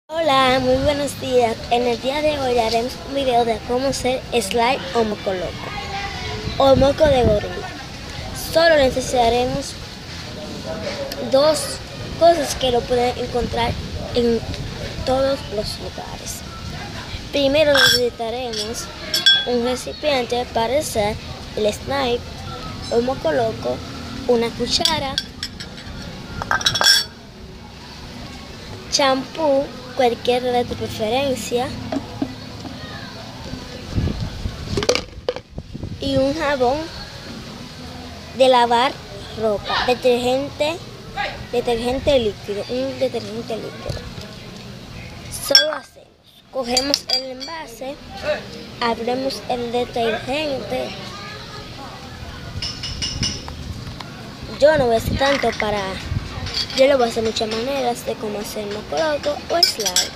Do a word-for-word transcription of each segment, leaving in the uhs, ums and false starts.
Hola, muy buenos días. En el día de hoy haremos un video de cómo hacer slime o moco loco o moco de gorila. Solo necesitaremos dos cosas que lo pueden encontrar en todos los lugares. Primero necesitaremos un recipiente para hacer el slime o moco loco, una cuchara, champú, cualquiera de tu preferencia, y un jabón de lavar ropa, detergente, detergente líquido, un detergente líquido. Solo hacemos, cogemos el envase, abrimos el detergente. Yo no voy a hacer tanto para... Yo le voy a hacer muchas maneras de cómo hacer moco loco o slime.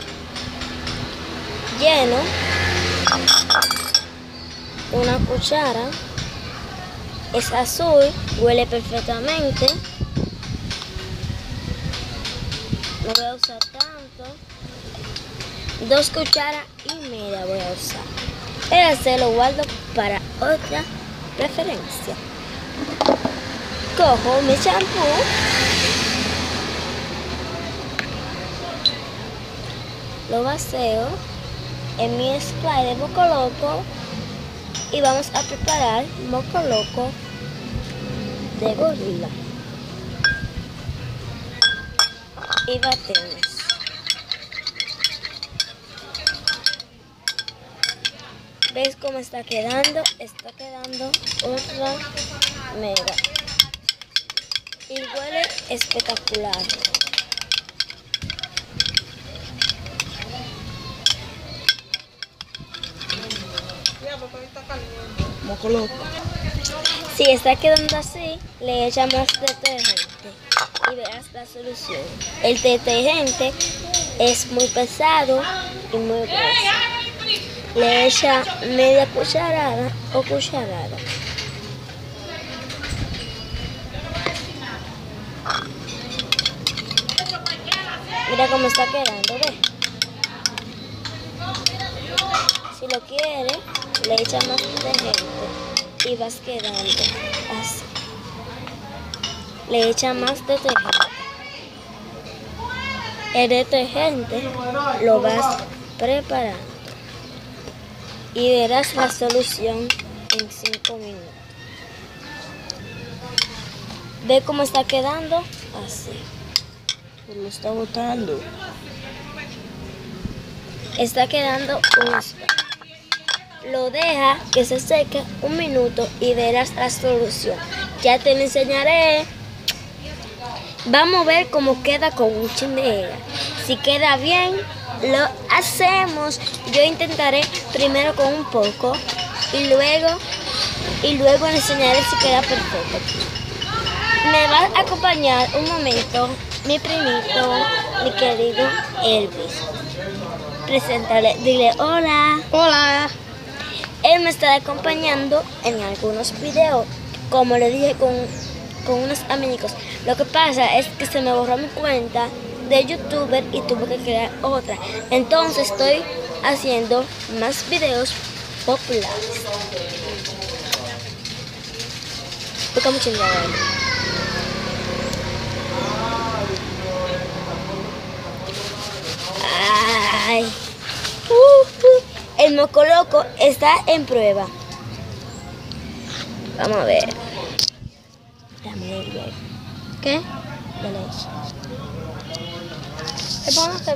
Lleno una cuchara, es azul, huele perfectamente. No voy a usar tanto. Dos cucharas y media voy a usar. Ese lo guardo para otra preferencia. Cojo mi champú. Lo vacío en mi spray de moco loco y vamos a preparar moco loco de gorila. Y batemos. ¿Ves cómo está quedando? Está quedando otra mega. Y huele espectacular. Moco loco. Si está quedando así, le echamos detergente y verás la solución. El detergente es muy pesado y muy grueso. Le echa media cucharada o cucharada. Mira cómo está quedando, ¿ves? Si lo quiere, le echa más detergente y vas quedando así. Le echa más detergente. El detergente lo vas preparando y verás la solución en cinco minutos. ¿Ve cómo está quedando? Así. Lo está botando. Está quedando un spray. Lo deja que se seque un minuto y verás la solución. Ya te lo enseñaré. Vamos a ver cómo queda con un chin de ella. Si queda bien, lo hacemos. Yo intentaré primero con un poco y luego y luego enseñaré si queda perfecto. Me va a acompañar un momento mi primito, mi querido Elvis. Preséntale, dile hola. Hola. Él me está acompañando en algunos videos, como le dije con, con unos amigos. Lo que pasa es que se me borró mi cuenta de youtuber y tuve que crear otra. Entonces estoy haciendo más videos populares. Toca mucho en Ay. Uh, uh. El moco loco está en prueba. Vamos a ver. Dame el ver. ¿Qué? De leche. ¿Qué vamos a hacer?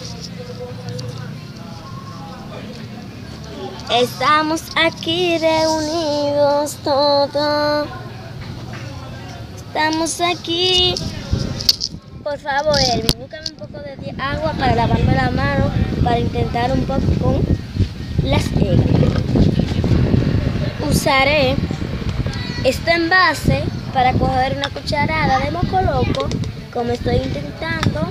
Estamos aquí reunidos todos. Estamos aquí. Por favor, Elvin, búscame un poco de agua para lavarme la mano, para intentar un poco con las eggs. Usaré este envase para coger una cucharada de moco loco, como estoy intentando.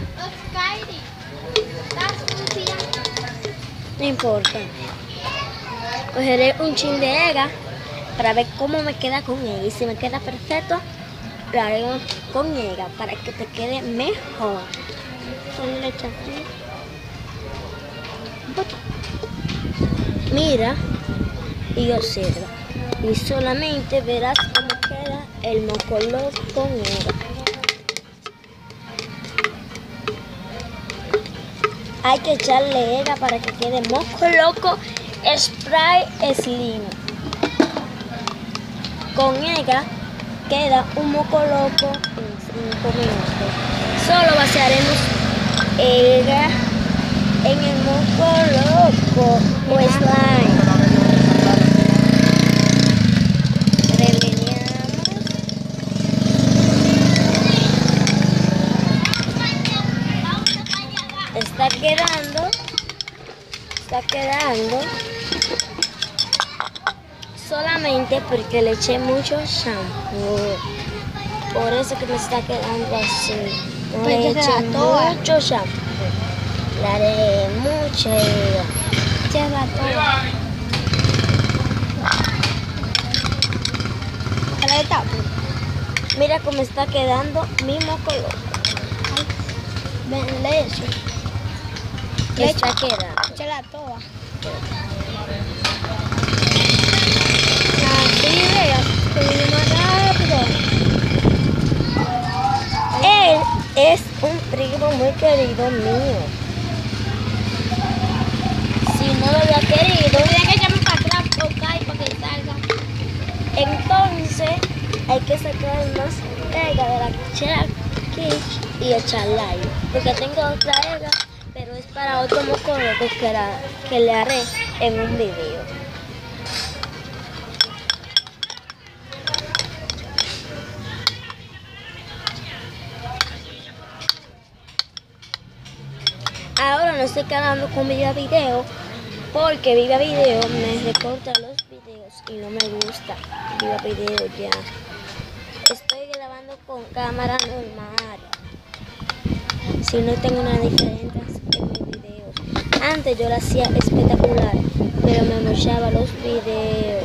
No importa. Cogeré un chin de ega para ver cómo me queda con ella. Y si me queda perfecto, lo haré con ega para que te quede mejor. Con leche así. Mira y observa. Y solamente verás cómo queda el mocoló con ega. Hay que echarle ega para que quede moco loco spray slim. Con ega queda un moco loco en cinco minutos. Solo vaciaremos ega en el moco loco o slime. Remediamos. Está quedando, está quedando solamente porque le eché mucho shampoo. Por eso que me está quedando así. No le eché mucho shampoo. Le haré mucha ega. Lleva todo. Mira cómo está quedando mi moco loco. Ven, leche. Está quedando. Échala toda. Así veas, que más rápido. Él es un primo muy querido mío. Si no lo había querido, Tendría que echarme para atrás, tocar y para que salga. entonces hay que sacar más ega de la cuchara y echarla ahí. Porque tengo otra ega, pero es para otro moco loco que, la- que le haré en un video. Ahora no estoy quedando con Viva Video porque Viva Video me recorta los videos y no me gusta Viva Video ya. Estoy grabando con cámara normal. Si no tengo una diferencia en mis videos. Antes yo lo hacía espectacular, pero me mochaba los videos.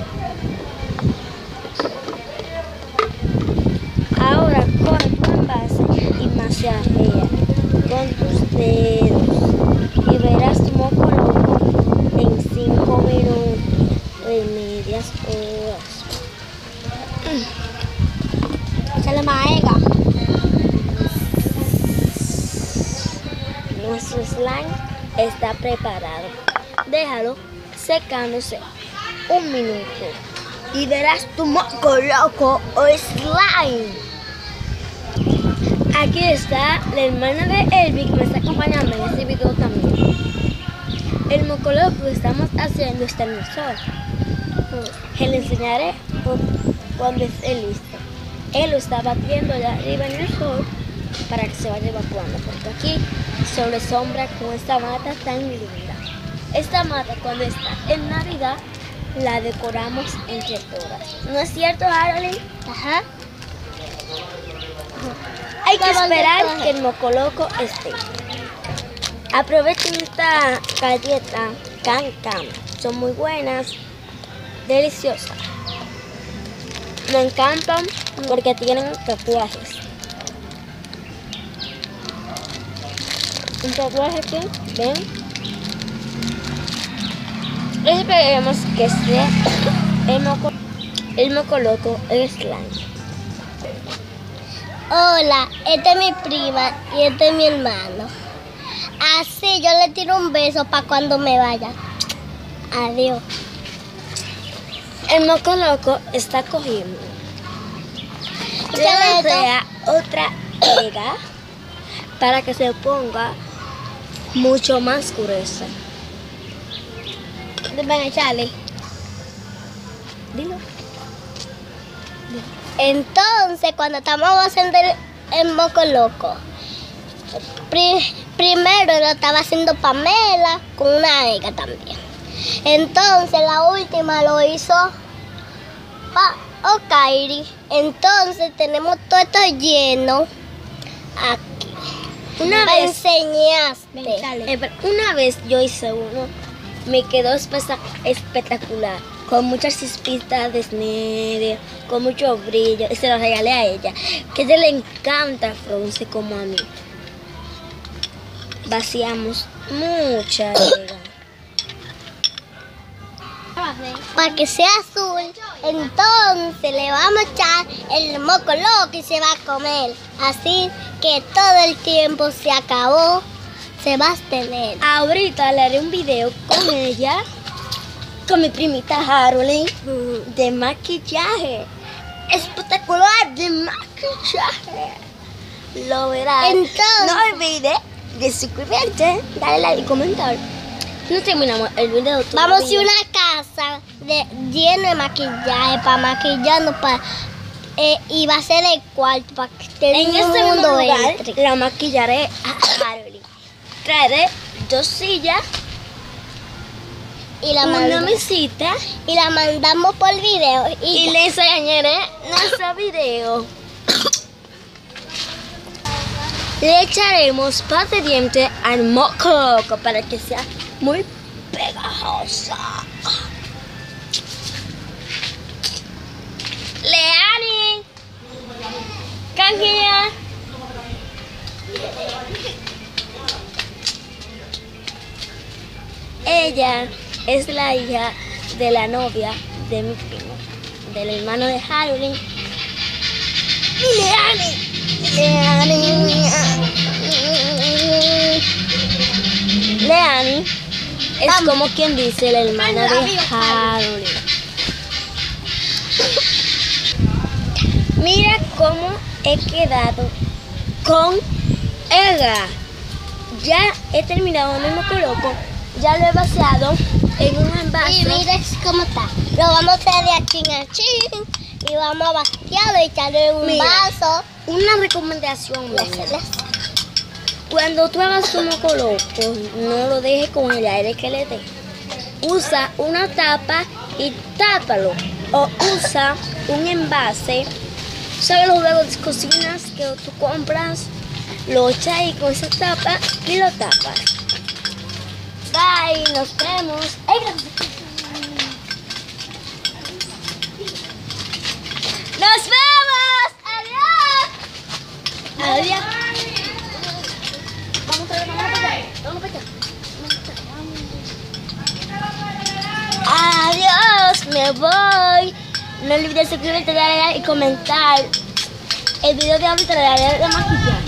Ahora coge tu envase y masajea con tus dedos y verás tu moco loco en cinco minutos de medias horas. Échale más ega. Nuestro slime está preparado. Déjalo secándose un minuto y verás tu moco loco o slime. Aquí está la hermana de Elvin que me está acompañando en este video también. El moco loco que estamos haciendo está en el sol. Que le enseñaré cuando esté listo. Él lo está batiendo allá arriba en el sol para que se vaya evacuando, porque aquí sobre sombra con esta mata tan linda. Esta mata cuando está en Navidad la decoramos entre todas. ¿No es cierto, Harley? Ajá. Hay que esperar que el moco loco esté. Aprovechen esta galleta Can Can. Son muy buenas, deliciosas. Me encantan porque tienen tatuajes. Un tatuaje que, ven. Esperemos que sea el moco, el moco loco, el slime. Hola, esta es mi prima y este es mi hermano. Así yo le tiro un beso para cuando me vaya. Adiós. El moco loco está cogiendo. ¿Qué Le le desea otra ega para que se ponga mucho más gruesa. Ven, Charlie. Dilo. Entonces, cuando estamos haciendo el, el moco loco, pri- primero lo estaba haciendo Pamela con una ega también. Entonces, la última lo hizo pa Okairi. Entonces, tenemos todo esto lleno aquí. Una Me vez, enseñaste. eh, pero una vez yo hice uno, me quedó espe- espectacular, con muchas chispitas de nieve, con mucho brillo, y se lo regalé a ella, que a ella le encanta Fronce como a mí. Vaciamos mucha ega. para que sea azul. Entonces le vamos a echar el moco loco y se va a comer. Así que todo el tiempo se acabó, se va a tener. Ahorita le haré un video con ella, con mi primita Harolyn, de maquillaje. Espectacular de maquillaje. Lo verás. Entonces, no olvides de suscribirte, darle like y comentar. No terminamos el video todavía. vamos a ir a una casa de, llena de maquillaje para maquillarnos para, eh, y va a ser el cuarto para que todo En el este mundo lugar entre. la maquillaré a Harolyn. Traeré dos sillas, Y la, una manda- mesita y la mandamos por video. Y, y ya. le enseñaré nuestro video. Le echaremos pasta de diente al moco loco para que sea muy pegajosa. Leani, canjilla. Ella es la hija de la novia de mi primo, del hermano de Harolyn. Leani, Leani, Leani es Vamos. como quien dice la hermana de Harolyn. Mira cómo he quedado con ella. Ya he terminado mi moco loco. Ya lo he vaciado en un envase. Y mira cómo está. Lo vamos a hacer de chin a chin. Y vamos a vaciarlo y echarle en un Mira. vaso. Una recomendación Le mía. hacerle Cuando tú hagas tu moco loco, no lo dejes con el aire que le dé. Usa una tapa y tápalo. O usa un envase. ¿Sabes los huevos de cocinas que tú compras? Lo echas ahí con esa tapa y lo tapas. Bye, nos vemos. Ay, gracias. ¡Nos vemos! ¡Adiós! Adiós. Vamos a ver, vamos a ver. Vamos a ver. Adiós, me voy. No olvides suscribirte, darle like y comentar. El video de ahorita le daré de maquillaje.